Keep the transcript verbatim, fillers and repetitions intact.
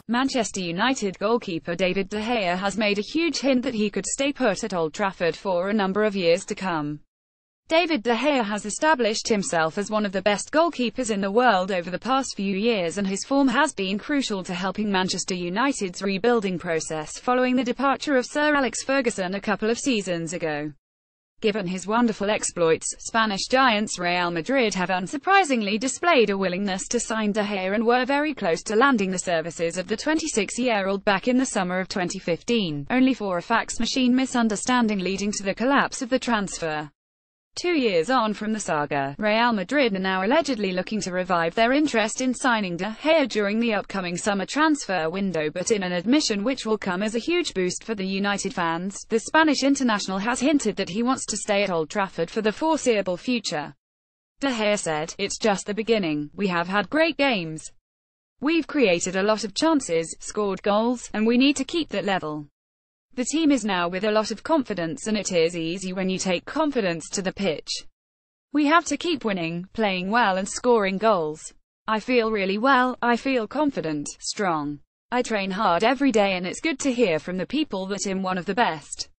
Manchester United goalkeeper David De Gea has made a huge hint that he could stay put at Old Trafford for a number of years to come. David De Gea has established himself as one of the best goalkeepers in the world over the past few years, and his form has been crucial to helping Manchester United's rebuilding process following the departure of Sir Alex Ferguson a couple of seasons ago. Given his wonderful exploits, Spanish giants Real Madrid have unsurprisingly displayed a willingness to sign De Gea and were very close to landing the services of the twenty-six-year-old back in the summer of twenty fifteen, only for a fax machine misunderstanding leading to the collapse of the transfer. Two years on from the saga, Real Madrid are now allegedly looking to revive their interest in signing De Gea during the upcoming summer transfer window, but in an admission which will come as a huge boost for the United fans, the Spanish international has hinted that he wants to stay at Old Trafford for the foreseeable future. De Gea said, "It's just the beginning. We have had great games. We've created a lot of chances, scored goals, and we need to keep that level. The team is now with a lot of confidence, and it is easy when you take confidence to the pitch. We have to keep winning, playing well and scoring goals. I feel really well, I feel confident, strong. I train hard every day, and it's good to hear from the people that I'm one of the best."